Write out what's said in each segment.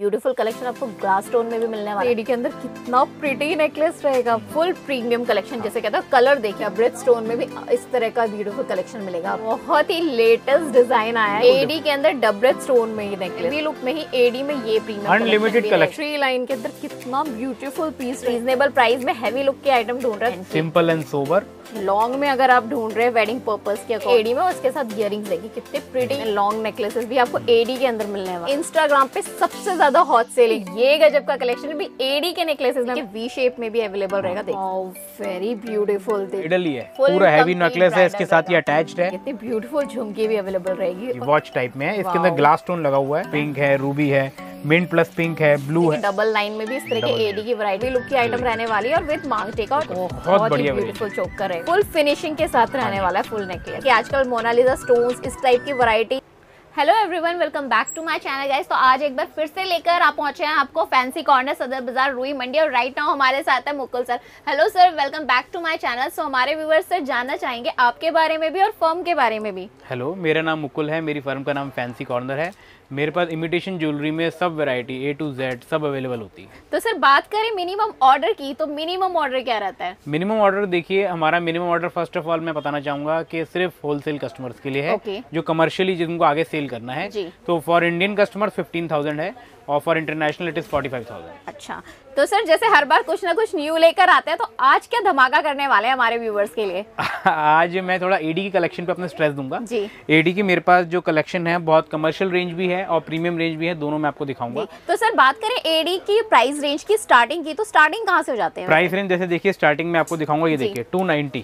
Beautiful collection आपको glass stone में भी मिलने वाला है। एडी के अंदर कितना प्रिटी नेकलेस रहेगा, फुल प्रीमियम कलेक्शन जैसे कहते हैं। कलर देखिए, ब्रेड स्टोन में भी इस तरह का ब्यूटीफुल कलेक्शन मिलेगा। बहुत ही लेटेस्ट डिजाइन आया है एडी के अंदर, डबल स्टोन में ये नेकलेस लुक में ही एडी में ये premium unlimited collection. Three line के अंदर कितना ब्यूटीफुल पीस, रीजनेबल प्राइस में हैवी लुक के आइटम ढूंढ रहे हैं। सिंपल एंड सोबर लॉन्ग में अगर आप ढूंढ रहे हैं वेडिंग पर्पस के एडी में, उसके साथ इयरिंग्स देखिए कितने प्रिटी लॉन्ग नेकलेसेस भी आपको एडी के अंदर मिलने वाले। इंस्टाग्राम पे सबसे ज्यादा हॉट सेल ये गजब का कलेक्शन भी एडी के नेकलेसेस में वी शेप में भी अवेलेबल रहेगा। देखो वेरी ब्यूटीफुल, इडली है, पूरा हैवी नेकलेस है, इसके साथ ये अटैच्ड है। कितनी ब्यूटीफुल झुमकी भी अवेलेबल रहेगी। वॉच टाइप में है, इसके अंदर ग्लास स्टोन लगा हुआ है, पिंक है, रूबी है, मिंट प्लस पिंक है, ब्लू है। डबल लाइन में भी इस तरह की एडी की वैरायटी लुक की आइटम रहने वाली है और विद मांग टेका और बहुत ही ब्यूटीफुल चोकर है। फुल फिनिशिंग के साथ रहने वाला है फुल नेकलेस। आजकल मोनालिसा स्टोन्स इस टाइप की वैरायटी। Hello everyone, welcome back to my channel guys. तो आज एक बार फिर से लेकर आप पहुंचे हैं आपको फैंसी कॉर्नर सदर बाजार रुई मंडी, और राइट नाउ हमारे साथ है Mukul sir. Hello sir, welcome back to my channel. So हमारे व्यूअर्स सर जानना चाहेंगे आपके बारे में भी और फर्म के बारे में भी। हेलो, मेरा नाम मुकुल है, मेरी फर्म का नाम फैंसी कॉर्नर है। मेरे पास इमिटेशन ज्वेलरी में सब वैरायटी A to Z सब अवेलेबल होती है। तो सर बात करें मिनिमम ऑर्डर की, तो मिनिमम ऑर्डर क्या रहता है? मिनिमम ऑर्डर देखिए, हमारा minimum order first of all मैं बताना चाहूंगा कि सिर्फ होलसेल कस्टमर्स के लिए है, जो कमर्शियली जिनको आगे सेल करना है। तो फॉर इंडियन कस्टमर 15,000 है और फॉर इंटरनेशनल इट इज 45,000। अच्छा, तो सर जैसे हर बार कुछ ना कुछ न्यू लेकर आते हैं, तो आज क्या धमाका करने वाले हैं हमारे व्यूवर्स के लिए? आज मैं थोड़ा एडी की कलेक्शन पे अपना स्ट्रेस दूंगा जी। एडी की मेरे पास जो कलेक्शन है बहुत कमर्शियल रेंज भी है और प्रीमियम रेंज भी है, दोनों मैं आपको दिखाऊंगा। तो सर बात करें एडी की प्राइस रेंज की स्टार्टिंग की, तो स्टार्टिंग कहाँ से हो जाते हैं? प्राइस रेंज जैसे देखिए, स्टार्टिंग में आपको दिखाऊंगा, ये देखिए 290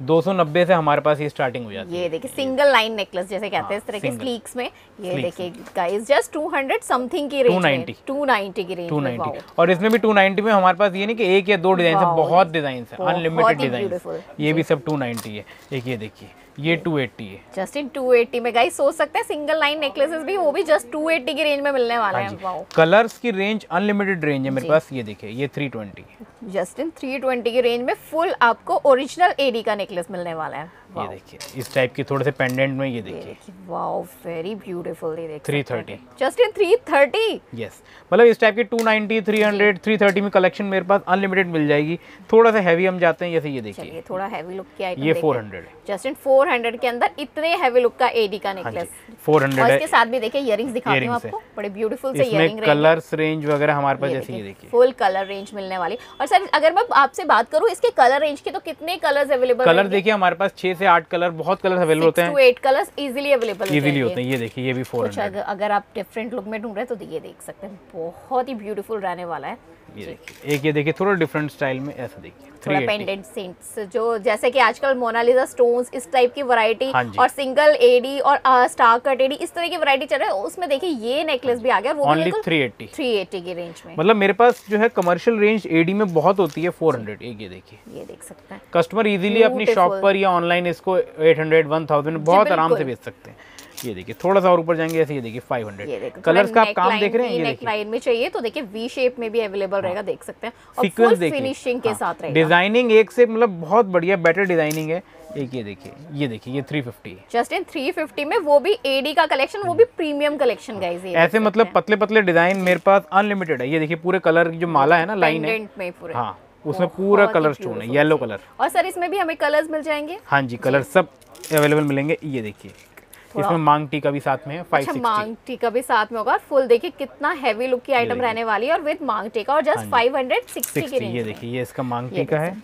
290 से हमारे पास ये स्टार्टिंग हो जाती है। ये देखिए सिंगल लाइन नेकलेस जैसे कहते हैं इस तरह के स्लीक्स में। ये देखिए गाइस जस्ट 200 समथिंग की रेंज, 290 की रेंज, 290। और इसमें भी 290 में हमारे पास ये नहीं कि एक या दो डिजाइन है, बहुत डिजाइन है, अनलिमिटेड डिजाइन। ये भी सब 290 है। एक ये देखिए, ये 280 है। जस्ट इन 280 में गाइस सोच सकते हैं सिंगल लाइन नेकलेसेस भी, वो भी जस्ट 280 की रेंज में मिलने वाले हैं। कलर्स की रेंज अनलिमिटेड रेंज है मेरे पास। ये देखिए, ये 320 जस्ट इन 320 की रेंज में फुल आपको ओरिजिनल एडी का नेकलेस मिलने वाला है। ये देखिए इस टाइप की थोड़े से पेंडेंट में, ये देखिए वाओ वेरी ब्यूटीफुल। ये देखिए 330 जस्ट इन 330। यस, मतलब इस टाइप के 290 300 330 में कलेक्शन मेरे पास अनलिमिटेड मिल जाएगी। थोड़ा सा हैवी हम जाते हैं, जैसे ये देखिए थोड़ा हैवी लुक की आइटम, ये 400 है। जस्ट इन 400 के अंदर इतने हैवी लुक का एडी का नेकलेस 400 और है। इसके साथ भी देखिए इयरिंग्स दिखाती हूं आपको, बड़े ब्यूटीफुल से इयरिंग रेंज, कलर्स रेंज वगैरह हमारे पास जैसे ये देखिए फुल कलर रेंज मिलने वाली। और सर अगर मैं आपसे बात करूं इसके कलर रेंज की, तो कितने कलर्स अवेलेबल? कलर देखिए हमारे पास 6 से 8 कलर, बहुत कलर अवेलेबल होते हैं। 6 to 8 कलर्स इजीली अवेलेबल होते हैं। ये देखिए, ये भी 400। अगर आप डिफरेंट लुक में ढूंढ रहे हैं तो ये देख सकते हैं, बहुत ही ब्यूटीफुल रहने वाला है। ये देखिए, एक ये देखिए थोड़ा डिफरेंट स्टाइल में, ऐसा देखिए थोड़ा पेंडेंट सेंट्स, जो जैसे कि आजकल मोनालिसा स्टोन्स इस टाइप की वैरायटी और सिंगल एडी और स्टार कट एडी इस तरह की वैरायटी चल रहा है, उसमें देखिए ये नेकलेस भी आ गया, वो ओनली 380 की रेंज में। मतलब मेरे पास जो है कमर्शियल रेंज एडी में बहुत होती है 400। एक ये देखिए, ये देख सकते हैं कस्टमर इजीली अपनी शॉप पर या ऑनलाइन इसको 800 1000 बहुत आराम से बेच सकते हैं। ये देखिए थोड़ा सा और ऊपर जाएंगे, ऐसे ये देखिए 500। कलर्स का आप काम देख रहे हैं, ये नेक लाइन में चाहिए तो देखिए वी शेप में भी अवेलेबल रहेगा, देख सकते हैं, और फुल फिनिशिंग के साथ रहेगा। डिजाइनिंग एक से मतलब बहुत बढ़िया बेटर डिजाइनिंग है। एक ये देखिए, ये 350 जस्ट इन 350 में, वो भी एडी का कलेक्शन, वो भी प्रीमियम कलेक्शन गाइस। ऐसे मतलब पतले पतले डिजाइन मेरे पास अनलिमिटेड है। ये देखिए पूरे कलर जो माला है ना, लाइन है, हाँ उसमें पूरा कलर स्टोन है, येलो कलर। और सर इसमें भी हमें कलर्स मिल जाएंगे? हाँ जी, कलर सब अवेलेबल मिलेंगे। ये देखिए इसमें मांग टीका भी साथ में है, 560। अच्छा, मांग टीका भी साथ में होगा। फुल देखिए कितना हैवी लुक की आइटम रहने वाली है और विद मांग टीका, और जस्ट 560 की रेंज। ये देखिए, ये इसका मांग टीका है,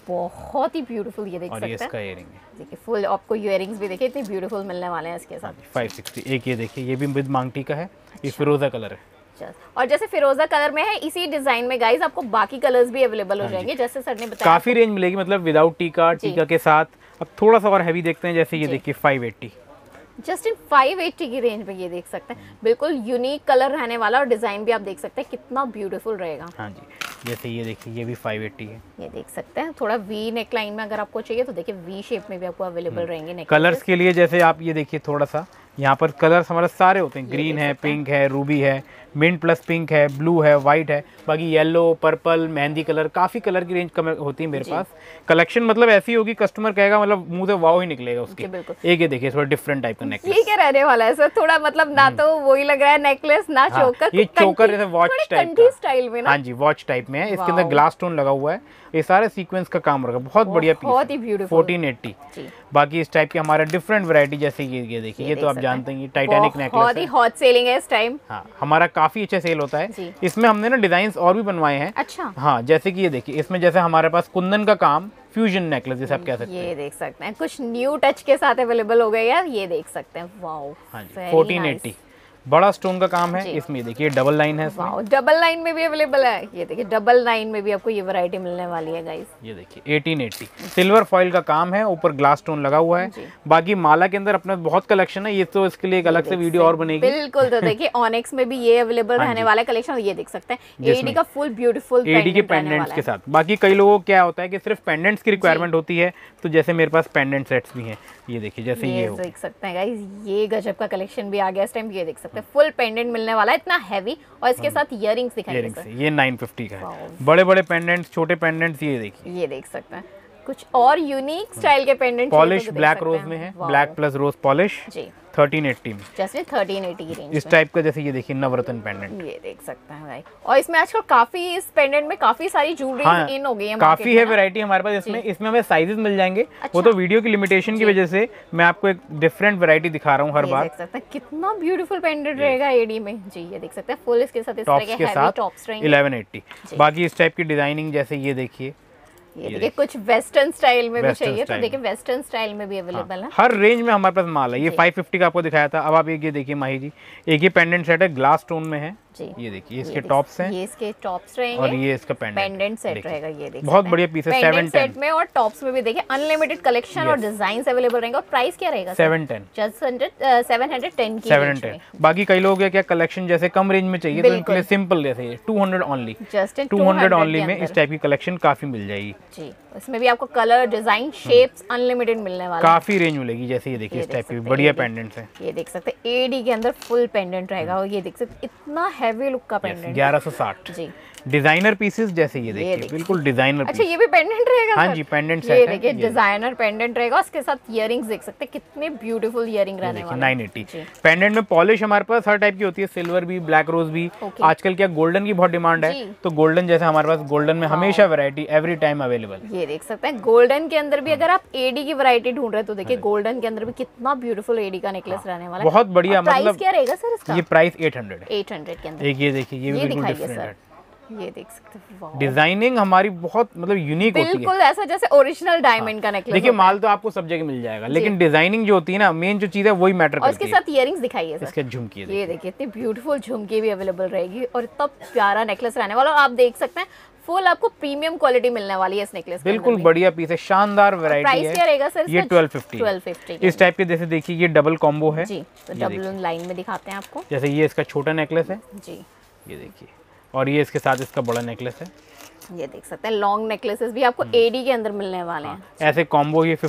बहुत ही ब्यूटीफुल। ये देख सकते हैं, और इसका इयरिंग है, देखिए फुल आपको इयरिंग्स भी देखिए इतने ब्यूटीफुल मिलने वाले हैं इसके साथ। 560। एक ये देखिए, ये भी विद मांग टीका है, ये फिरोजा कलर है। और जैसे फिरोजा कलर में है, इसी डिजाइन में गाइस आपको बाकी कलर्स भी अवेलेबल हो जाएंगे, जैसे सर ने बताया। काफी रेंज मिलेगी, मतलब विदाउट टीका, टीका के साथ। अब थोड़ा सा और हैवी देखते हैं, जैसे ये देखिए 580 जस्ट इन 580 की रेंज में। ये देख सकते हैं बिल्कुल यूनिक कलर रहने वाला, और डिजाइन भी आप देख सकते हैं कितना ब्यूटीफुल रहेगा। हाँ जी, जैसे ये देखिए, ये भी 580 है। ये देख सकते हैं थोड़ा वी नेक लाइन में अगर आपको चाहिए तो देखिए वी शेप में भी आपको अवेलेबल रहेंगे। कलर्स के लिए जैसे आप ये देखिए, थोड़ा सा यहाँ पर कलर्स हमारे सारे होते हैं, ग्रीन है, पिंक है, रूबी है, मिंट प्लस पिंक है, ब्लू है, वाइट है, बाकी येलो, पर्पल, मेहंदी कलर, काफ़ी कलर की रेंज होती है मेरे पास। कलेक्शन मतलब ऐसी होगी, कस्टमर कहेगा मतलब मुंह से वाव ही निकलेगा उसके। एक ये देखिए थोड़ा डिफरेंट टाइप का नेकलेस, ये क्या रहने वाला है सर? थोड़ा मतलब ना तो वही लग रहा है नेकलेस, ना चोकर। ये चोकर जैसे वॉच टाइप का स्टाइल में ना। हाँ जी, वॉच टाइप में है। इसके अंदर ग्लास स्टोन लगा हुआ है, ये सारे सीक्वेंस का काम रखा, बहुत बढ़िया पीस, बहुत ही ब्यूटीफुल, 1480। बाकी इस टाइप की हमारा डिफरेंट वैरायटी, जैसे ये देखिए, ये तो आप जानते हैं टाइटैनिक नेकलेस, बहुत ही हॉट सेलिंग है इस टाइम। हाँ, हमारा काफी अच्छा सेल होता है। इसमें हमने ना डिजाइन और भी बनवाए हैं। अच्छा। हाँ, जैसे कि ये देखिए, इसमें जैसे हमारे पास कुंदन का काम, फ्यूजन नेकलेस जैसे आप कह सकते हैं, ये देख सकते हैं, कुछ न्यू टच के साथ अवेलेबल हो गए यार, ये देख सकते हैं। वाओ, हाँ जी, 1480 बड़ा स्टोन का काम है। इसमें देखिए डबल लाइन है, इसमें डबल लाइन में भी अवेलेबल है। ये देखिए डबल लाइन में भी आपको ये वैरायटी मिलने वाली है गाइस। ये देखिए 1880 सिल्वर फॉइल का काम है, ऊपर ग्लास स्टोन लगा हुआ है। बाकी माला के अंदर अपना बहुत कलेक्शन है, ये तो इसके लिए एक अलग से वीडियो और बनेगी। बिल्कुल, तो देखिए ऑनिक्स में भी ये अवेलेबल रहने वाला कलेक्शन, ये देख सकते हैं एडी का फुल ब्यूटीफुल एडी के पेंडेंट्स के साथ। बाकी कई लोगों को क्या होता है कि सिर्फ पेंडेंट्स की रिक्वायरमेंट होती है, तो जैसे मेरे पास पेंडेंट सेट्स भी हैं, ये देखिए जैसे ये देख सकते हैं गाइस, ये गजब का कलेक्शन भी आ गया इस टाइम। ये देख सकते हैं फुल पेंडेंट मिलने वाला है, इतना हैवी, और इसके साथ इयररिंग्स दिखाएंगे सर। ये 950 का है, बड़े बड़े पेंडेंट्स, छोटे पेंडेंट्स, ये देखिए, ये देख सकते हैं कुछ और यूनिक स्टाइल के पेंडेंट। पॉलिश ब्लैक रोज में है, ब्लैक प्लस रोज पॉलिश जी, 1380 में, जैसे 1380 की रेंज इस टाइप का। जैसे ये देखिए नवरत्न पेंडेंट, ये देख सकते हैं भाई। और इसमें आजकल काफी इस पेंडेंट में काफी सारी ज्वेलरी इन हो गई है, काफी है वैरायटी हमारे पास इसमें। इसमें हमें साइजेस मिल जाएंगे। वो तो वीडियो की लिमिटेशन की वजह से मैं आपको एक डिफरेंट वैरायटी दिखा रहा हूँ हर बार। देख सकते हैं कितना ब्यूटीफुल पेंडेंट रहेगा एडी में जी। ये देख सकते हैं फुल इसके साथ इस तरह के हैवी टॉप्स रहेंगे, 1180। बाकी इस टाइप की डिजाइनिंग, जैसे ये देखिए, ये देखिए कुछ वेस्टर्न स्टाइल में भी चाहिए तो देखिए वेस्टर्न स्टाइल में भी अवेलेबल है। हर रेंज में हमारे पास माल है। ये 550 का आपको दिखाया था। अब आप एक ये देखिए माही जी, एक ये पेंडेंट सेट है, ग्लास स्टोन में है जी। ये देखिए इसके टॉप्स हैं, ये इसके टॉप्स रहेंगे, और ये इसका पेंडेंट सेट रहेगा। ये देखिए बहुत बढ़िया पीस है, 710 सेट में, और टॉप्स में भी देखिए अनलिमिटेड कलेक्शन और डिजाइन्स अवेलेबल रहेंगे। और प्राइस क्या रहेगा? 710 710 की 710। बाकी कई लोग क्या कलेक्शन जैसे कम रेंज में चाहिए, तो इनके लिए सिंपल जैसे 200 ओनली, जस्ट 200 ओनली में इस टाइप की कलेक्शन काफी मिल जाएगी जी। इसमें भी आपको कलर, डिजाइन, शेप्स अनलिमिटेड मिलने वाला, काफी रेंज मिलेगी। जैसे ये देखिए इस टाइप की बढ़िया पेंडेंट्स हैं। ये देख सकते हैं एडी के अंदर फुल पेंडेंट रहेगा, और ये देख सकते इतना हैवी लुक का पेंडेंट, 1160 जी। डिजाइनर पीसेस, जैसे ये देखिए बिल्कुल डिजाइनर। अच्छा, ये भी पेंडेंट रहेगा? हाँ जी, पेंडेंट सेट है। ये देखिए डिजाइनर पेंडेंट रहेगा, उसके साथ इयररिंग्स देख सकते हैं कितने ब्यूटीफुल इयररिंग रहने वाले हैं। 980 पेंडेंट में पॉलिश हमारे पास हर टाइप की होती है, सिल्वर भी, ब्लैक रोज भी। आजकल क्या गोल्डन की बहुत डिमांड है, तो गोल्डन जैसे हमारे पास गोल्डन में हमेशा वैरायटी एवरी टाइम अवेलेबल। ये देख सकते हैं गोल्डन के अंदर भी अगर आप एडी की वैरायटी ढूंढ रहे हैं तो देखिए गोल्डन के अंदर भी कितना ब्यूटीफुल एडी का नेकलेस रहने वाला है, बहुत बढ़िया। मतलब क्या रहेगा सर इसका? ये प्राइस 800 के अंदर। एक ये देखिए, ये बिल्कुल डिफरेंट है, ये देख सकते हैं। डिजाइनिंग हमारी बहुत मतलब यूनिक होती है, बिल्कुल ऐसा जैसे ओरिजिनल डायमंड का नेकलेस। देखिए माल तो आपको सब जगह मिल जाएगा, लेकिन डिजाइनिंग जो होती है ना, मेन जो चीज है वही मैटर करती है। उसके साथ इयररिंग्स दिखाइए सर। इसके झुमकी, ये देखिए इतनी ब्यूटीफुल झुमकी भी अवेलेबल रहेगी, और इतना प्यारा नेकलेस रहने वाला। और आप देख सकते हैं फुल आपको प्रीमियम क्वालिटी मिलने वाली है इस नेकलेस। बिल्कुल बढ़िया पीस है, शानदार वैरायटी है। प्राइस क्या रहेगा सर? ये 1250 इस टाइप के। जैसे देखिए ये डबल कॉम्बो है जी, तो डबल लाइन में दिखाते हैं आपको। जैसे ये इसका छोटा नेकलेस है जी, ये देखिए, और ये इसके साथ इसका बड़ा नेकलेस है। ये देख सकते हैं लॉन्ग नेकलेसेस भी आपको एडी के अंदर मिलने वाले हैं। ऐसे कॉम्बो ये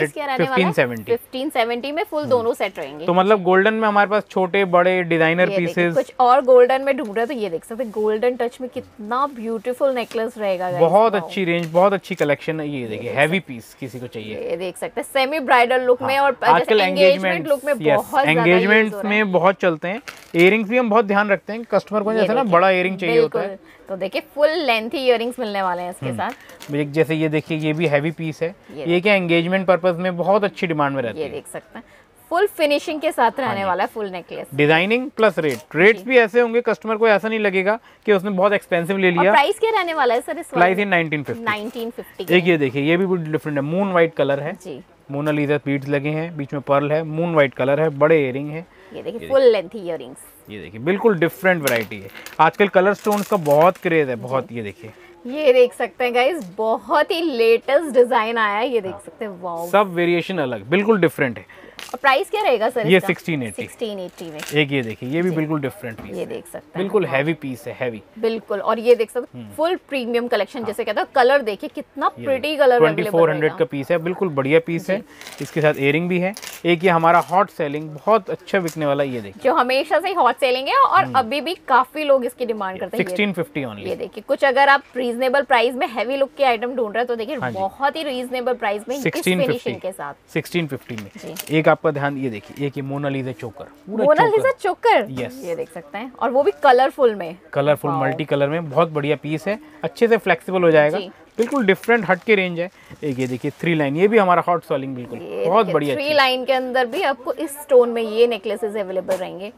1570 में फुल दोनों सेट रहेंगे। तो मतलब गोल्डन में हमारे पास छोटे बड़े डिजाइनर पीसेस, कुछ और गोल्डन में ढूंढ रहे तो ये देख सकते हैं गोल्डन टच में कितना ब्यूटीफुल नेकलेस रहेगा। बहुत अच्छी रेंज, बहुत अच्छी कलेक्शन है। ये देखिए हैवी पीस किसी को चाहिए, ये देख सकते हैं सेमी ब्राइडल लुक में, और आजकल एंगेजमेंट लुक में बहुत एंगेजमेंट में बहुत चलते हैं। इयरिंग्स भी हम बहुत ध्यान रखते हैं कस्टमर को, जैसे ना बड़ा इयरिंग चाहिए होता है, तो देखिए फुल लेंथी इयररिंग्स मिलने वाले हैं इसके साथ। जैसे ये देखिए ये भी हैवी पीस है, ये क्या एंगेजमेंट पर्पस में बहुत अच्छी डिमांड में रहती है। ये देख सकते हैं फुल फिनिशिंग के साथ रहने वाला है full necklace. Designing plus rates भी ऐसे होंगे, कस्टमर को ऐसा नहीं लगेगा कि उसने बहुत एक्सपेंसिव ले लिया। प्राइस क्या रहने वाला है सर इस? प्राइस है 1950। एक ये देखिए, ये भी बहुत डिफरेंट है, मून व्हाइट कलर है जी, मोनालिसा बीड्स लगे हैं, बीच में पर्ल है, मून व्हाइट कलर है, बड़े इयरिंग है। ये देखिए फुल लेंथ इयररिंग्स, ये देखिए बिल्कुल डिफरेंट वैरायटी है। आजकल कलर स्टोन्स का बहुत क्रेज है, बहुत। ये देखिए, ये देख सकते हैं गाइस बहुत ही लेटेस्ट डिजाइन आया है, ये देख सकते हैं। वाओ, सब वेरिएशन अलग, बिल्कुल डिफरेंट है। और प्राइस क्या रहेगा सर? ये 1680 में। एक ये देखिए, ये भी बिल्कुल डिफरेंट पीस, ये देख सकते हैं, बिल्कुल हैवी पीस है, हैवी बिल्कुल। और ये देख सकते हैं फुल प्रीमियम कलेक्शन जैसे कहते हैं। कलर देखिए कितना प्रिटी कलर, 2400 का पीस है, बिल्कुल बढ़िया पीस है। इसके साथ इयरिंग भी है। एक ये हमारा हॉट सेलिंग बहुत अच्छा बिकने वाला, ये देखिए जो हमेशा से हॉट सेलिंग है और अभी भी काफी लोग इसकी डिमांड करते हैं। 1650 ओनली। ये देखिए, कुछ अगर आप रीजनेबल प्राइस में हैवी लुक के आइटम ढूंढ रहे हैं तो देखिए बहुत ही रीजनेबल प्राइस में इस फिनिशिंग के साथ 1650 में। एक आपका ध्यान ये देखिए, एक ये मोनालिसा चोकर, मोनालिसा चोकर, ये देख सकते हैं, और वो भी कलरफुल में, कलरफुल मल्टी कलर में, बहुत बढ़िया पीस है, अच्छे से फ्लेक्सिबल हो जाएगा, बिल्कुल डिफरेंट हट के रेंज है। एक ये देखिए 3 लाइन, ये भी हमारा हॉट सेलिंग, बिल्कुल बहुत बढ़िया। 3 लाइन के अंदर भी आपको इस स्टोन में ये नेकलेसेस अवेलेबल रहेंगे।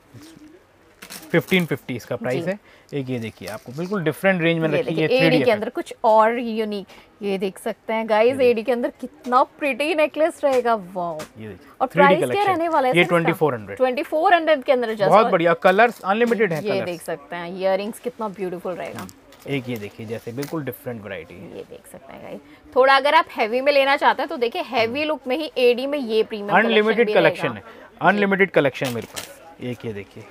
1550 इसका प्राइस है। एक ये देखिए, आपको बिल्कुल डिफरेंट रेंज में रखी है, एडी के अंदर कुछ और यूनिक, ये देख सकते हैं गाइस, एडी के अंदर कितना प्रिटी नेकलेस रहेगा, वाओ। ये देखिए, और प्राइस क्या रहने वाला है? ये 2400 के अंदर जस्ट बहुत बढ़िया, कलर्स अनलिमिटेड है। ये देख सकते हैं, इयररिंग्स कितना ब्यूटीफुल रहेगा। एक ये देखिए, जैसे बिल्कुल डिफरेंट वैरायटी है, ये देख सकते हैं गाइस। थोड़ा अगर आप हैवी में लेना चाहते हैं तो देखिए हैवी लुक में ही एडी में ये प्रीमियम अनलिमिटेड कलेक्शन है, अनलिमिटेड कलेक्शन मेरे पास। एक ये देखिए,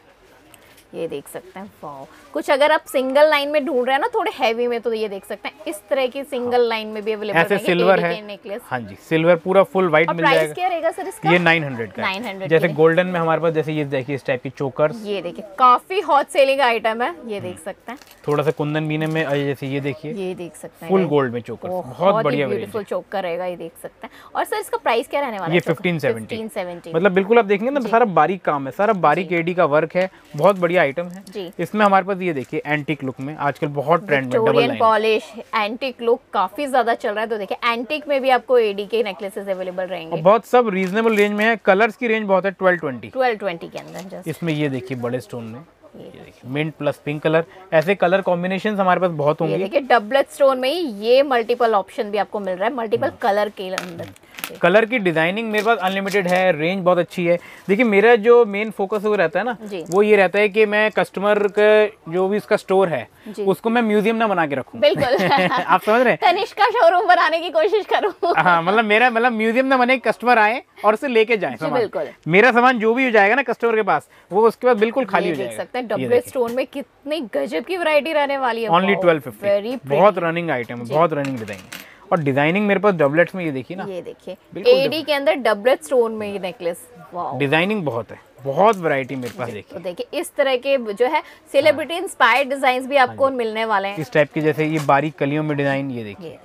ये देख सकते हैं, वाओ। कुछ अगर आप सिंगल लाइन में ढूंढ रहे हैं ना थोड़े हैवी में, तो ये देख सकते हैं इस तरह की सिंगल लाइन में भी अवेलेबल ऐसे सिल्वर है नेकलेस। हाँ जी, सिल्वर पूरा फुल व्हाइट मिल जाएगा। प्राइस क्या रहेगा सर इसका? ये 900 का 900 जैसे गोल्डन में हमारे पास, जैसे ये देखिए इस टाइप की चोकर्स, ये देखिए काफी हॉट सेलिंग आइटम है, ये देख सकते हैं। थोड़ा सा कुंदन बीने में, जैसे ये देखिए, ये देख सकते हैं फुल गोल्ड में चोकर, बहुत बढ़िया ब्यूटीफुल चोकर रहेगा, ये देख सकते हैं। और सर इसका प्राइस क्या रहने वाला है? ये 1570। मतलब बिल्कुल आप देखेंगे ना, सारा बारीक काम है, सारा बारीक एडी का वर्क है, बहुत बढ़िया आइटम है। इसमें हमारे पास ये देखिए एंटीक लुक में आजकल बहुत ट्रेंड में double line polish antique look काफी ज्यादा चल रहा है, तो देखिए एंटीक में भी आपको एडी के नेकलेसेस अवेलेबल रहेंगे, बहुत सब रीजनेबल रेंज में है। कलर्स की रेंज बहुत है, 1220 के अंदर। इसमें ये देखिए बड़े स्टोन में, ये देखिए मिंट प्लस पिंक कलर, ऐसे कलर कॉम्बिनेशंस हमारे पास बहुत होंगे। देखिए डबलेट स्टोन में ही ये मल्टीपल ऑप्शन भी आपको मिल रहा है, मल्टीपल कलर के अंदर। कलर की डिजाइनिंग मेरे पास अनलिमिटेड है, रेंज बहुत अच्छी है। देखिए मेरा जो मेन फोकस वो रहता है ना, वो ये रहता है कि मैं कस्टमर का जो भी उसका स्टोर है उसको मैं म्यूजियम ना बना के रखूं। बिल्कुल आप समझ रहे हैं, तनिष्का शोरूम बनाने की कोशिश करूं। हाँ, मतलब म्यूजियम ना बने, कस्टमर आए और उसे लेके जाए सामान। मेरा सामान जो भी हो जाएगा ना कस्टमर के पास, वो उसके बाद बिल्कुल खाली हो जाएगा। देख सकते हैं डबल स्टोन में कितनी गजब की वैरायटी रहने वाली है। ओनली 1250, बहुत रनिंग आइटम है, बहुत रनिंग डिजाइन। और डिजाइनिंग मेरे पास डबलेट्स में, ये देखिए ना, ये देखिए एडी के अंदर डबलेट स्टोन में ये नेकलेस, वाओ। डिजाइनिंग बहुत है, बहुत वैरायटी मेरे पास। देखिए तो देखिए इस तरह के जो है सेलिब्रिटी इंस्पायर्ड डिजाइन्स भी आपको मिलने वाले हैं, इस टाइप के, जैसे ये बारीक कलियों में डिजाइन, ये देखिए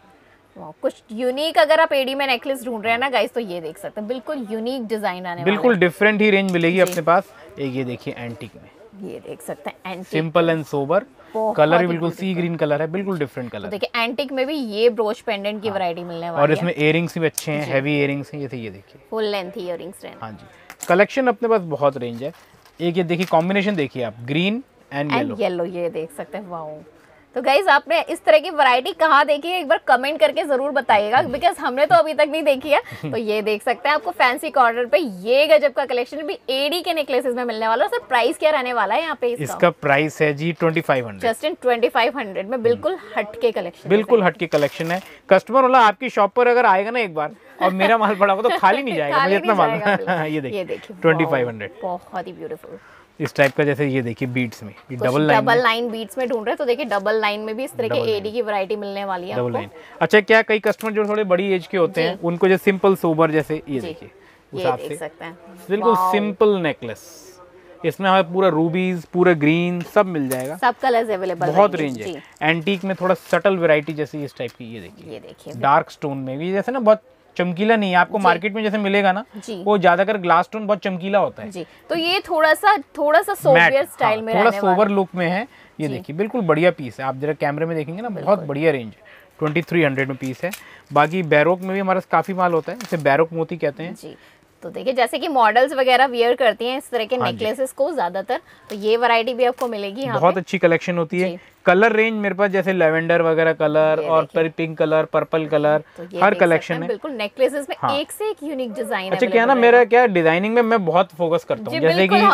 कुछ यूनिक। अगर आप एडी में नेकलेस ढूंढ रहे हैं ना गाइस, तो ये देख सकते हैं, बिल्कुल यूनिक डिजाइन आने वाला है, बिल्कुल डिफरेंट ही रेंज मिलेगी अपने पास। एक ये देखिए एंटीक में, ये देख सकते हैं antique, simple and sober, colour भी बिल्कुल सी ग्रीन कलर है, बिल्कुल डिफरेंट कलर। देखिए एंटीक में भी ये ब्रोच पेंडेंट की वैरायटी मिलने वाली है, और इसमें इयरिंग्स भी अच्छे हैं, हैवी इयरिंग्स हैं। ये देखिए फुल लेंथ इयरिंग्स हैं। हाँ जी, कलेक्शन अपने पास बहुत रेंज है। एक ये देखिए कॉम्बिनेशन देखिए आप, ग्रीन एंड येलो, ये देख सकते हैं, वाओ। तो गाइज आपने इस तरह की वैरायटी कहाँ देखी है, एक बार कमेंट करके जरूर बताइएगा, बिकॉज हमने तो अभी तक नहीं देखी है। तो ये देख सकते हैं आपको फैंसी कॉर्नर पे ये गजब का कलेक्शन भी एडी के नेकलेसेस में मिलने वाला है। सर प्राइस क्या रहने वाला है यहाँ पे? इसका प्राइस है जी 2500, जस्ट इन 2500 में, बिल्कुल हटके कलेक्शन, बिल्कुल हटके कलेक्शन है। कस्टमर वाला आपकी शॉप पर अगर आएगा ना एक बार और मेरा माल पड़ा होगा तो खाली नहीं जाएगा, मुझे इतना मालूम। ये देखिए 2500, बहुत ही ब्यूटीफुल इस टाइप का। जैसे ये देखिए बीट्स में, डबल लाइन बीट्स में ढूंढ रहे हैं, तो देखिए डबल लाइन में भी इस तरह के एडी की वैरायटी मिलने वाली है डबल लाइन। अच्छा, क्या कई कस्टमर जो थोड़े बड़ी एज के होते हैं, उनको जो सिंपल सोबर, जैसे ये देखिए ये देख सकते हैं, बिल्कुल सिंपल नेकलेस, इसमें हमें पूरा रूबीज, पूरा ग्रीन सब मिल जाएगा, सब कलर्स अवेलेबल, बहुत रेंज है। एंटीक में थोड़ा सटल वैरायटी, जैसे इस टाइप की, ये देखिए डार्क स्टोन में भी, जैसे ना बहुत चमकीला नहीं है, आपको मार्केट में जैसे मिलेगा ना, वो ज्यादातर ग्लास स्टोन बहुत चमकीला होता है जी। तो ये थोड़ा सा सोबर स्टाइल में, थोड़ा सोबर लुक में है। ये देखिए बिल्कुल बढ़िया पीस है, आप जरा कैमरे में देखेंगे ना, बहुत बढ़िया रेंज है, 2300 में पीस है। बाकी बैरोक में भी हमारे पास काफी माल होता है, इसे बैरोक मोती कहते हैं जी। तो देखिए जैसे कि मॉडल्स वगैरह वियर करती हैं इस तरह के नेकलेसेस को ज्यादातर, तो ये वैरायटी भी आपको मिलेगी यहाँ बहुत अच्छी कलेक्शन होती है। कलर रेंज मेरे पास जैसे लेवेंडर वगैरह कलर और पिंक कलर, पर्पल कलर, हर कलेक्शन है। बिल्कुल नेकलेसेस में एक से एक यूनिक डिजाइन है। अच्छा क्या ना, मेरा क्या डिजाइनिंग में मैं बहुत फोकस करता हूँ, जैसे कि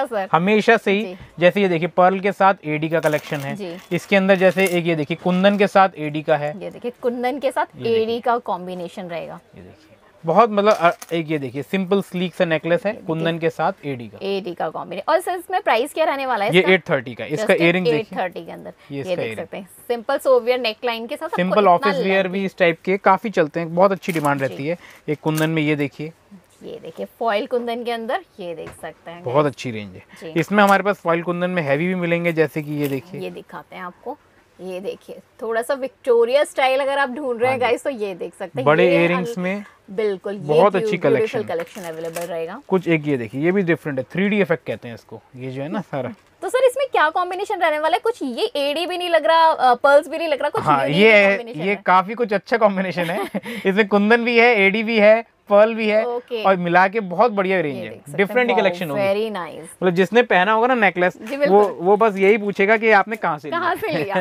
हमेशा से ही, जैसे ये देखिए पर्ल के साथ एडी का कलेक्शन है, इसके अंदर जैसे एक ये देखिए कुंदन के साथ एडी का है, ये देखिए कुंदन के साथ एडी का कॉम्बिनेशन रहेगा। ये देखिए बहुत मतलब एक ये देखिए सिंपल स्लीक सा नेकलेस है कुंदन के साथ एडी का कॉम्बिनेशन। और सर इसमें प्राइस क्या रहने वाला है? ये 830 का। इसका इयरिंग देखिए 830 के अंदर ये देख सकते हैं। सिंपल सोवियर नेकलाइन के साथ, सिंपल ऑफिस वेयर भी इस टाइप के काफी चलते हैं, बहुत अच्छी डिमांड रहती है। एक कुंदन में ये देखिए फॉइल कुंदन के अंदर, ये देख सकते हैं, बहुत अच्छी रेंज है। इसमें हमारे पास फॉइल कुंदन में हैवी भी मिलेंगे, जैसे कि ये देखिए, ये दिखाते हैं आपको। ये देखिए थोड़ा सा विक्टोरिया स्टाइल अगर आप ढूंढ रहे हैं गाइस तो ये देख सकते हैं। बड़े इयरिंग्स में बिल्कुल बहुत अच्छी कलेक्शन अवेलेबल रहेगा। कुछ एक ये देखिए, ये भी डिफरेंट है, 3D इफेक्ट कहते हैं इसको, ये जो है ना सारा। तो सर इसमें क्या कॉम्बिनेशन रहने वाला है? कुछ ये एडी भी नहीं लग रहा, पर्ल्स भी नहीं लग रहा, कुछ हाँ ये काफी कुछ अच्छा कॉम्बिनेशन है। इसमें कुंदन भी है, एडी भी है, पर्ल भी है, और मिला के बहुत बढ़िया रेंज है। डिफरेंट ही कलेक्शन होगी, वेरी नाइस। मतलब जिसने पहना होगा ना नेकलेस, वो बस यही पूछेगा कि आपने कहाँ से लिया।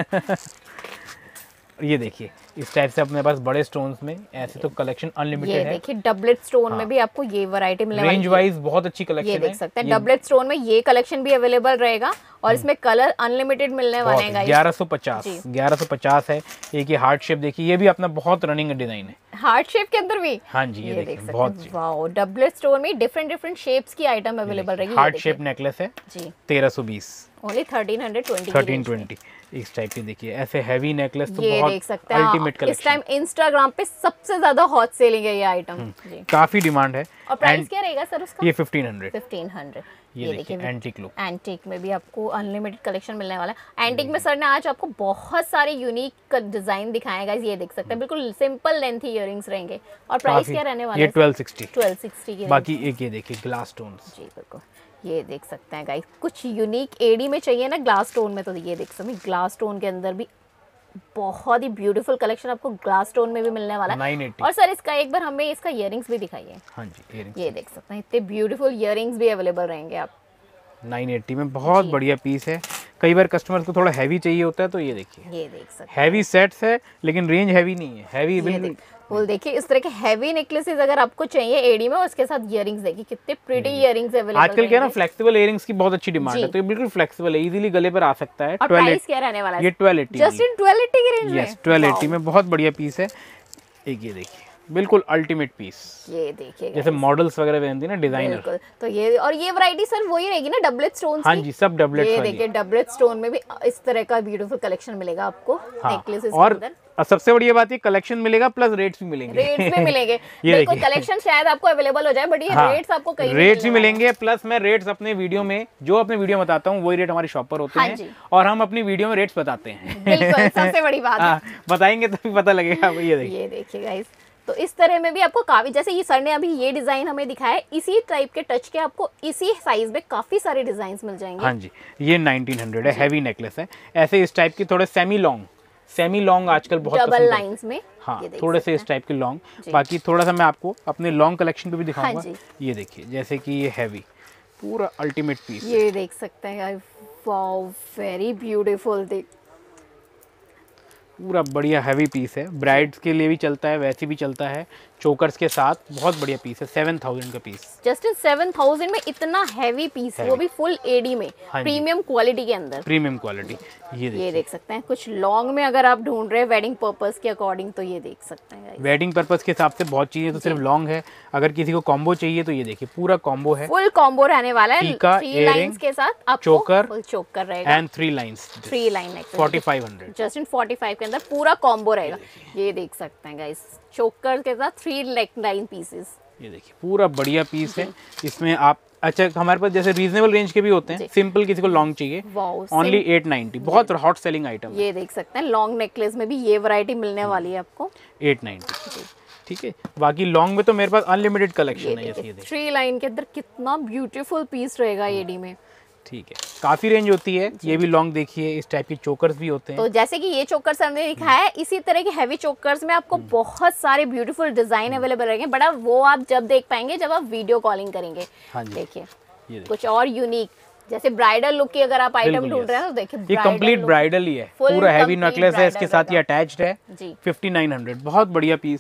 ये देखिए इस टाइप से अपने पास बड़े स्टोन्स में ऐसे तो कलेक्शन अनलिमिटेड है। ये देखिए डबलेट स्टोन में भी आपको ये वैरायटी मिलने वाली है। रेंज वाइज बहुत अच्छी कलेक्शन है, ये देख सकते हैं। डबलेट स्टोन में ये कलेक्शन भी अवेलेबल रहेगा और इसमें कलर अनलिमिटेड मिलने वाले हैं गाइस। 1150 है। एक ये हार्ट शेप देखिए, ये भी अपना बहुत रनिंग डिजाइन है, हार्ट शेप के अंदर भी। हाँ जी ये देखिए बहुत वाओ, डबलेट स्टोन में डिफरेंट शेप्स की आइटम अवेलेबल रहेगी। हार्ट शेप नेकलेस है जी, 1320, ओनली 1320 इस टाइप की। देखिए ऐसे हैवी नेकलेस तो ये बहुत देख सकते हैं अल्टीमेट कलेक्शन। इस टाइम इंस्टाग्राम पे सबसे ज्यादा हॉट सेलिंग है ये आइटम जी, काफी डिमांड है। और प्राइस क्या रहेगा सर उसका? ये 1500। ये देखिए एंटीक लुक, एंटीक में भी आपको अनलिमिटेड कलेक्शन मिलने वाला है। एंटीक में सर ने आज आपको बहुत सारे यूनिक डिजाइन दिखाए हैं गाइस, ये देख सकते हैं। बिल्कुल सिंपल लेंथ इयरिंग्स रहेंगे। और प्राइस क्या रहने वाला है? ये 1260 की। बाकी एक ये देखिए ग्लास स्टोन्स जी बिल्कुल, ये देख सकते हैं गाइस। कुछ यूनिक एडी में चाहिए ना ग्लास स्टोन में, तो ये देख सकते हैं ग्लास स्टोन के अंदर भी बहुत ही ब्यूटीफुल कलेक्शन आपको ग्लास स्टोन में भी मिलने वाला है। 980। और सर इसका एक बार हमें इसका इयरिंग्स भी दिखाइए। हाँ जी इयरिंग्स ये देख सकते हैं, इतने ब्यूटीफुल इयरिंग्स भी अवेलेबल रहेंगे आप 980 में। बहुत बढ़िया पीस है। कई बार कस्टमर्स को थोड़ा हैवी चाहिए होता है, तो ये देखिए ये देख सकते हैं हैवी सेट्स है, लेकिन रेंज हैवी नहीं है, हैवी बिल्कुल। देखिए इस तरह के हैवी नेकलेसेस अगर आपको चाहिए एडी में, उसके साथ इयरिंग्स देखिए कितने प्रीटी इयरिंग्स अवेलेबल हैं। आजकल क्या ना फ्लेक्सिबल इयरिंग्स की बहुत अच्छी डिमांड है, तो ये बिल्कुल फ्लेक्सिबल है, इजीली गले पर आ सकता है। और प्राइस क्या रहने वाला है? ये 1280, जस्ट इन 1280 की रेंज में। यस 1280 में बहुत बढ़िया पीस है। एक ये देखिए बिल्कुल अल्टीमेट पीस, ये देखिए जैसे मॉडल्स वगैरह पहनती है ना डिजाइनर, तो ये और ये वैरायटी सर वही रहेगी ना डबलेट स्टोन की? हाँ जी सब डबलेट। ये देखिए डबलेट स्टोन में भी इस तरह का ब्यूटीफुल कलेक्शन मिलेगा आपको नेकलेसेस के अंदर। सबसे बढ़िया बात है कलेक्शन मिलेगा प्लस रेट्स भी मिलेंगे। रेट्स भी मिलेंगे। देखो कलेक्शन शायद आपको अवेलेबल हो जाए, बट ये रेट्स आपको कहीं रेट्स भी मिलेंगे। प्लस मैं रेट्स अपने वीडियो में जो अपने वीडियो बताता हूँ वही रेट हमारी शॉप पर होते हैं, और हम अपनी वीडियो में रेट्स बताते हैं। बिल्कुल सबसे बड़ी बात है, बताएंगे तभी पता लगेगा। ये देखिए गाइस, तो इस तरह में भी आपको काफी, जैसे ये सर ने अभी ये डिजाइन हमें दिखाया है, इसी टाइप के टच के आपको इसी साइज में काफी सारे डिजाइन मिल जाएंगे। हाँ जी ये 1900 है, हैवी नेकलेस है। ऐसे इस टाइप की थोड़े सेमी लॉन्ग आजकल बहुत डबल लाइंस में, हाँ थोड़े से इस टाइप के लॉन्ग। बाकी थोड़ा सा मैं आपको अपने लॉन्ग कलेक्शन पे भी दिखाऊंगा। ये देखिए जैसे कि ये हैवी पूरा अल्टीमेट पीस, ये देख सकते हैं। वाओ वेरी ब्यूटीफुल, देख पूरा बढ़िया हैवी पीस है। ब्राइड्स के लिए भी चलता है, वैसे भी चलता है, चोकर्स के साथ बहुत बढ़िया पीस है। 7000 का पीस, जस्ट इन 7000 में इतना हैवी पीस, वो भी फुल एडी में, प्रीमियम क्वालिटी के अंदर। प्रीमियम क्वालिटी ये देख सकते हैं। कुछ लॉन्ग में अगर आप ढूंढ रहे हैं वेडिंग पर्पस के अकॉर्डिंग, तो ये देख सकते हैं। वेडिंग पर्पस के हिसाब से बहुत चीजें तो सिर्फ लॉन्ग है, अगर किसी को कॉम्बो चाहिए तो ये देखिए पूरा कॉम्बो है, फुल कॉम्बो रहने वाला है। 3 लाइंस के साथ आपको फुल चोकर रहेगा and 3 lines, 3 line 4500, just in 45 के अंदर पूरा कॉम्बो रहेगा। ये देख सकते हैं गाइस, चोकर के साथ 3 लाइन पीसेस। ये देखिए पूरा बढ़िया पीस है। इसमें आप अच्छा हमारे पास जैसे रीजनेबल रेंज के भी होते हैं, सिंपल किसी को लॉन्ग चाहिए ओनली 890, बहुत हॉट सेलिंग आइटम है। ये देख सकते हैं लॉन्ग नेकलेस में भी ये वैरायटी मिलने वाली है आपको 890, ठीक है। बाकी लॉन्ग में तो मेरे पास अनलिमिटेड कलेक्शन है। ये 3 लाइन के अंदर कितना ब्यूटीफुल पीस रहेगा एडी में, ठीक है। काफी रेंज होती है। ये भी लॉन्ग देखिए, इस टाइप के चोकर्स भी होते हैं। तो जैसे कि ये चोकर्स हमने दिखाया है, इसी तरह के हैवी चोकर्स में आपको बहुत सारे ब्यूटीफुल डिजाइन अवेलेबल रहेंगे, बट वो आप जब देख पाएंगे जब आप वीडियो कॉलिंग करेंगे। देखिए कुछ और यूनिक, जैसे ब्राइडल लुक की अगर आप आइटम ढूंढ रहे हैं तो देखिए ये कंप्लीट ब्राइडल ही है, पूरा हैवी नेकलेस है, इसके साथ ये अटैच्ड है। 5900 बहुत बढ़िया पीस है,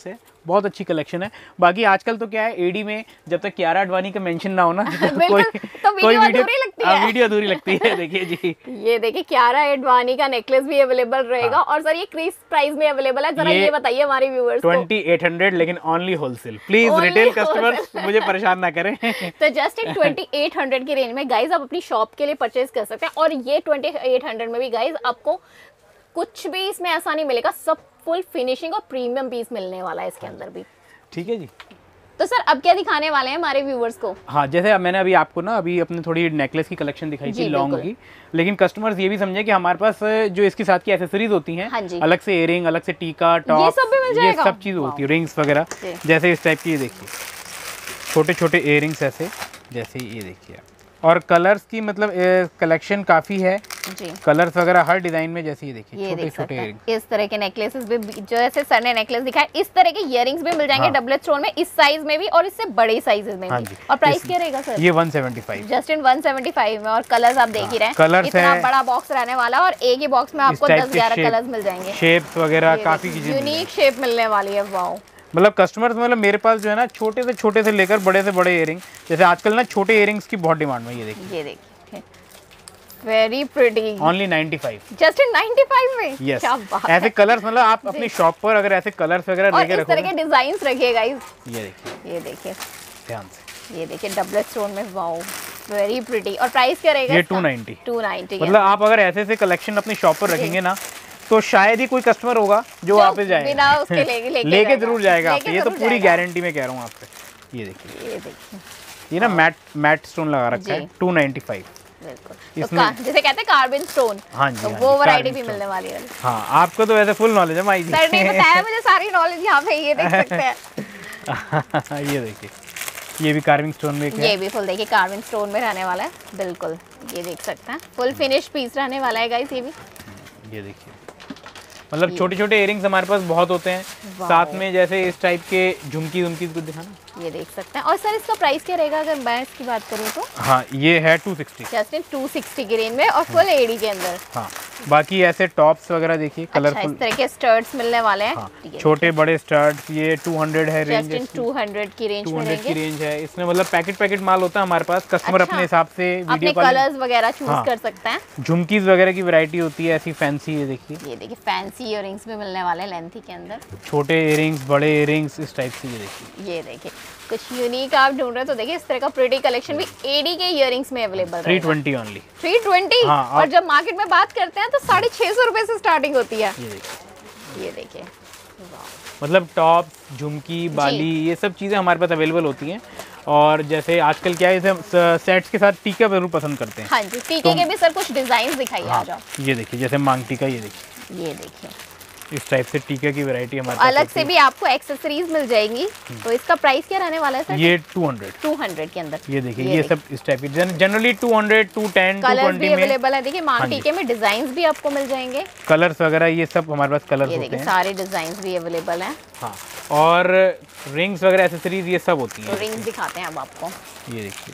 बहुत अच्छी कलेक्शन है। बाकी आजकल तो क्या है, एडी में जब तक कियारा आडवाणी का मेंशन ना हो ना तो कोई वीडियो अधूरी लगती है। देखिए जी, ये देखिए कियारा आडवाणी का नेकलेस भी अवेलेबल रहेगा। और सर ये किस प्राइस में अवेलेबल है, जरा ये बताइए हमारे व्यूअर्स को। 2800, लेकिन only wholesale. Please retail customers मुझे परेशान ना करें। तो जस्ट एक 2800 की रेंज में गाइज आप अपनी शॉप के लिए परचेज कर सकते हैं। और ये 2800 में भी गाइज आपको कुछ भी इसमें ऐसा नहीं मिलेगा, सब फुल फिनिशिंग और प्रीमियम पीस मिलने वाला है इसके अंदर भी। ठीक है जी। तो सर अब क्या दिखाने वाले हैं हमारे व्यूअर्स को? हाँ, जैसे मैंने अभी आपको ना अभी अपने थोड़ी नेकलेस की कलेक्शन दिखाई थी लॉन्ग की, लेकिन कस्टमर्स ये भी समझे कि हमारे पास जो इसके साथ की एसेसरीज होती हैं, अलग से इयरिंग, अलग से टीका, टॉप, ये सब भी मिल जाएगा? ये सब चीज़ होती है, रिंग्स वगैरह। जैसे इस टाइप की ये देखिए, छोटे छोटे इयरिंग्स ऐसे, जैसे ये देखिए। और कलर्स की मतलब कलेक्शन काफ़ी है जी, कलर्स वगैरह हर डिजाइन में। जैसे ये देखिए छोटे छोटे इयरिंग्स, इस तरह के नेकलेसेस भी, जो ऐसे सर ने नेकलेस दिखाया, इस तरह के इयरिंग्स भी मिल जाएंगे डबल स्टोन में, इस साइज में भी और इससे बड़े साइजेस में भी। और प्राइस क्या रहेगा सर? ये 175, जस्ट इन 175 में। और कलर्स आप देख ही रहे हैं, कलर्स इतना बड़ा बॉक्स रहने वाला और एक ही बॉक्स में आपको 10-11 कलर्स मिल जाएंगे। शेप्स वगैरह काफी यूनिक शेप मिलने वाली है। वाओ, मतलब कस्टमर्स मतलब मेरे पास जो है ना छोटे से लेकर बड़े से बड़े इयरिंग, जैसे आजकल ना छोटे इयरिंग्स की बहुत डिमांड है। ये देखिए very pretty, only 95, just in 95 में। yes. क्या बात ऐसे कलर्स मतलब आप अपनी शॉप पर अगर ऐसे कलर्स वगैरह लेके रखो, इस तरह के डिजाइन्स रखिए गाइस। ये देखिए ध्यान से, ये देखिए डबल स्टोन में। Wow, very pretty. और प्राइस क्या रहेगा? ये 290। 290। मतलब आप अगर ऐसे ऐसे कलेक्शन अपनी शॉप पर रखेंगे ना, तो शायद ही कोई कस्टमर होगा जो वापस जाएगा, बिना उसके लेके जरूर जाएगा आपसे। ये तो पूरी गारंटी में कह रहा हूँ आपसे। ये देखिए, ये ना मैट स्टोन लगा रखा है, 295। बिल्कुल, तो जैसे कहते हैं कार्बन स्टोन। हाँ जी, तो वो वैरायटी भी मिलने वाली है। हाँ, आपको तो वैसे फुल नॉलेज है माई जी। सर ने बताया मुझे सारी नॉलेज यहाँ पे, ये देख सकते हैं। ये देखिए, ये भी कार्विंग स्टोन में, ये भी फुल देखिए कार्विंग स्टोन में रहने वाला है। बिल्कुल, ये देख सकते हैं फुल फिनिश पीस रहने वाला है गाइस। ये भी ये देखिए, मतलब छोटे छोटे इयरिंग्स हमारे पास बहुत होते हैं। साथ में जैसे इस टाइप के झुमकी को दिखाना, ये देख सकते हैं। और सर इसका प्राइस क्या रहेगा अगर मैं इसकी बात करूँ तो? हाँ, ये है 260, जस्ट इन 260 की रेंज में और फुल एडी के अंदर। हाँ, बाकी ऐसे टॉप्स वगैरह देखिए कलरफुल, इस तरह के स्टर्ट्स मिलने वाले हैं। हाँ, छोटे बड़े स्टर्ट्स। ये 200 है रेंज, जस्ट इन 200 की रेंज में रहेंगे। 200 की रेंज है। इसमें मतलब पैकेट माल होता है हमारे पास। कस्टमर अपने हिसाब से वीडियो कलर्स वगैरह चूज कर सकते हैं। झुमकीज वगैरह की वैरायटी होती है ऐसी फैंसी। ये देखिए फैंसी इयररिंग्स भी मिलने वाले हैं लेंथी के अंदर, छोटे इयरिंग्स, बड़े इयरिंग्स, इस टाइप से। ये देखिए कुछ यूनिक आप ढूंढ रहे हैं तो देखिए इस तरह का प्रिटी कलेक्शन भी एडी के इयरिंग्स में अवेलेबल है। 320 ओनली, 320। हाँ, और जब मार्केट में बात करते हैं तो 650 रुपए से स्टार्टिंग होती है। ये देखिए, मतलब टॉप, झुमकी, बाली, ये सब चीज़ें हमारे पास अवेलेबल होती हैं। और जैसे आजकल क्या है, सेट्स के साथ टीका जरूर पसंद करते हैं। हाँ जी, टीके के भी सर कुछ डिजाइन दिखाइए। आ जाओ। ये देखिए, जैसे मांग टीका, ये देखिए इस टाइप से टीके की वैरायटी हमारे पास। अलग से भी आपको एक्सेसरीज मिल जाएंगी। तो इसका प्राइस क्या रहने वाला है सर? ये 200 के अंदर। ये देखिए, ये सब इस टाइप की जनरली 200, 210, 220 में अवेलेबल है। देखिए मांग टीके में डिजाइन भी आपको मिल जाएंगे, कलर्स वगैरह, ये सब हमारे पास कलर्स होते हैं। सारे डिजाइन भी अवेलेबल हैं। हाँ, और रिंग्स वगैरह, एसेसरीज, ये सब होती हैं। रिंग्स दिखाते हैं अब आपको। ये देखिए,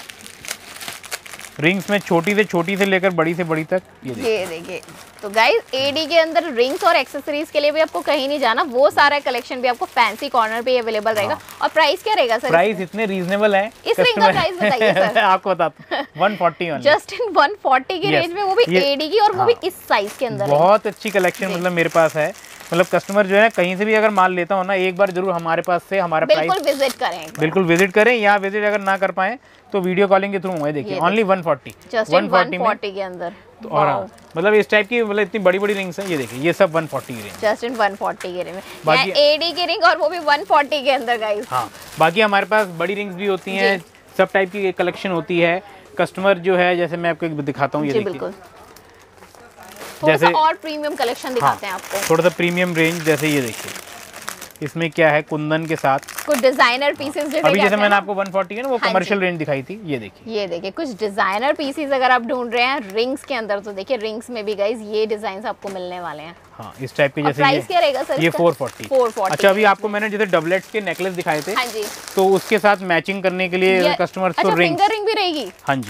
रिंग्स में छोटी से लेकर बड़ी से बड़ी तक। ये देखिए। तो गाइस एडी के अंदर रिंग्स और एक्सेसरीज के लिए भी आपको कहीं नहीं जाना, वो सारा कलेक्शन भी आपको फैंसी कॉर्नर पे अवेलेबल रहेगा। और प्राइस क्या रहेगा सर? प्राइस इतने रीजनेबल है। इस रिंग का प्राइस बताइए सर। आपको बताता हूं, 140 ओनली, जस्ट इन 140 की रेंज में, वो भी एडी की, और वो भी इस साइज के अंदर। बहुत अच्छी कलेक्शन मतलब मेरे पास है। मतलब कस्टमर जो है कहीं से भी अगर माल लेता हो ना, एक बार जरूर हमारे पास से हमारा बिल्कुल विजिट करें। बिल्कुल विजिट करें। यहाँ विजिट अगर ना कर पाए तो वीडियो कॉलिंग के थ्रू है। देखिए ओनली 140 के अंदर। तो और मतलब इस टाइप की मतलब इतनी बड़ी रिंग्स है। ये देखिए, ये सब 140 की रेंज, जस्ट इन 140 के रेंज में। बाकी एडी की रिंग और वो भी 140 के अंदर गाइस। हाँ, बाकी हमारे पास बड़ी रिंग्स भी होती हैं, सब टाइप की कलेक्शन होती है। कस्टमर जो है, जैसे मैं आपको दिखाता हूँ, ये देखिए, जैसे और प्रीमियम कलेक्शन दिखाते हैं आपको, थोड़ा सा प्रीमियम रेंज। जैसे ये देखिए, इसमें क्या है, कुंदन के साथ कुछ डिजाइनर पीसेस। अभी जैसे मैंने आपको 140 है ना, वो कमर्शियल रेंज दिखाई थी। ये देखिए कुछ डिजाइनर पीसेस अगर आप ढूंढ रहे हैं रिंग्स के अंदर, तो देखिए रिंग्स में भी गाइस ये डिजाइन आपको मिलने वाले हैं। हाँ, इस टाइप के। जैसे प्राइस क्या रहेगा सर? ये 440। अच्छा, अभी आपको मैंने जैसे डबलेट्स के नेकलेस दिखाए थे, हाँ जी, तो उसके साथ मैचिंग करने के लिए कस्टमर्स को फिंगर रिंग भी रहेगी। हाँ जी,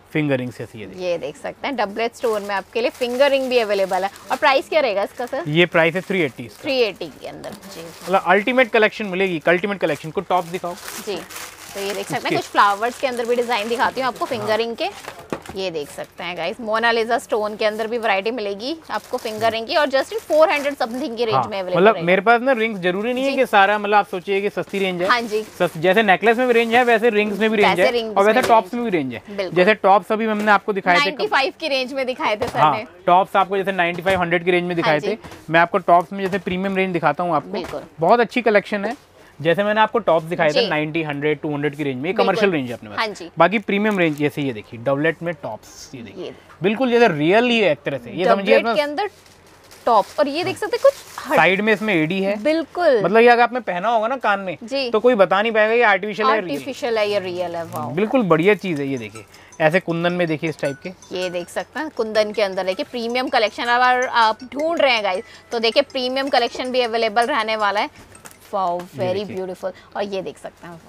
फिंगर रिंग से ये देख सकते हैं डबलेट स्टोन में आपके लिए फिंगर रिंग भी अवेलेबल है। और प्राइस क्या रहेगा इसका सर? ये प्राइस है 380 380 के अंदर जी। मतलब अल्टीमेट कलेक्शन मिलेगी, अल्टीमेट कलेक्शन। को टॉप दिखाओ जी। तो ये देख सकते हैं कुछ फ्लावर्स के अंदर भी डिजाइन दिखाती हूँ आपको फिंगरिंग के। ये देख सकते हैं गाइस मोनालिसा स्टोन के अंदर भी वैरायटी मिलेगी आपको फिंगर रिंग की, और जस्ट इन 400 समथिंग की रेंज में अवेलेबल है। मतलब मेरे पास ना रिंग्स जरूरी नहीं है कि सारा, मतलब आप सोचिए कि सस्ती रेंज है। हाँ जी। जैसे नेकलेस में भी रेंज है वैसे रिंग्स में भी रेंज है, और वैसे टॉप्स में भी रेंज है। जैसे टॉप्स अभी हमने आपको दिखाए थे 95 की रेंज में दिखाए थे सर ने। टॉप्स आपको जैसे 95 100 की रेंज में दिखाए थे। मैं आपको टॉप्स में जैसे प्रीमियम रेंज दिखाता हूँ आपको, बहुत अच्छी कलेक्शन है। जैसे मैंने आपको टॉप्स दिखाए थे 90 100 200 की रेंज में, कमर्शियल रेंज है अपने पास। बाकी प्रीमियम रेंज जैसे ये देखिए डबलेट में टॉप्स, ये देखिए बिल्कुल जैसे रियल ही है एक तरह से, ये समझिए डबलेट के अंदर टॉप। और ये देख सकते हैं कुछ साइड में इसमें एडी है, बिल्कुल मतलब ये अगर आपने पहना होगा ना कान में तो कोई बता नहीं पाएगा ये आर्टिफिशियल है या रियल है। वाओ, बिल्कुल बढ़िया चीज है। ये देखिए ऐसे कुंदन में देखिए इस टाइप के, ये देख सकते हैं कुंदन के अंदर देखिए प्रीमियम कलेक्शन। अगर आप ढूंढ रहे हैं गाइस तो देखिए प्रीमियम कलेक्शन भी अवेलेबल रहने वाला है। Wow very beautiful. और ये देख सकते हैं,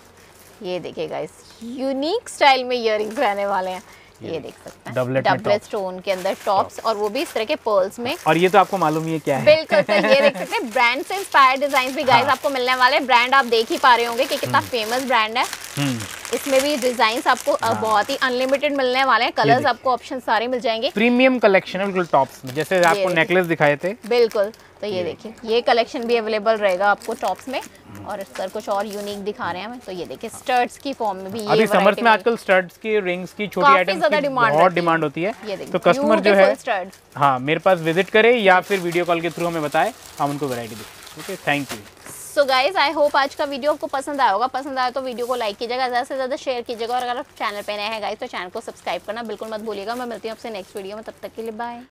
ये देखिए गाइस यूनिक स्टाइल में इयररिंग्स रहने वाले हैं। ये देख सकते हैं डबलेट स्टोन के अंदर टॉप्स, और वो भी इस तरह के पर्ल्स में। और ये तो आपको मालूम ही है क्या है। बिल्कुल सर, ये देख सकते हैं ब्रांड से इंस्पायर्ड डिजाइन भी गाइस आपको मिलने वाले हैं। ब्रांड आप देख ही पा रहे होंगे कि कितना फेमस ब्रांड है। इसमें भी डिजाइन आपको बहुत ही अनलिमिटेड मिलने वाले हैं। कलर्स आपको ऑप्शन सारे मिल जाएंगे। प्रीमियम कलेक्शन है बिल्कुल टॉप्स में, जैसे आपको नेकलेस दिखाए थे। बिल्कुल, तो ये देखिए ये कलेक्शन भी अवेलेबल रहेगा आपको टॉप्स में। और सर कुछ और यूनिक दिखा रहे हैं हमें, तो ये देखिए स्टर्ट्स की फॉर्म में भी ये अभी समर्स में आजकल स्टर्ट्स की, रिंग्स की, छोटी आइटम्स की बहुत डिमांड होती है। तो कस्टमर जो है हाँ मेरे पास विजिट करे या फिर वीडियो कॉल के थ्रू हमें बताए, हम उनको वैरायटी दें। Okay, thank you. So guys I hope आज का वीडियो आपको पसंद आया होगा। पसंद आया तो वीडियो को लाइक कीजिएगा, ज़्यादा से ज़्यादा शेयर कीजिएगा, और अगर आप चैनल पे नए हैं गाइज तो चैनल को सब्सक्राइब करना बिल्कुल मत भूलिएगा। मैं मिलती हूँ आपसे नेक्स्ट वीडियो में, तब तक के लिए बाय।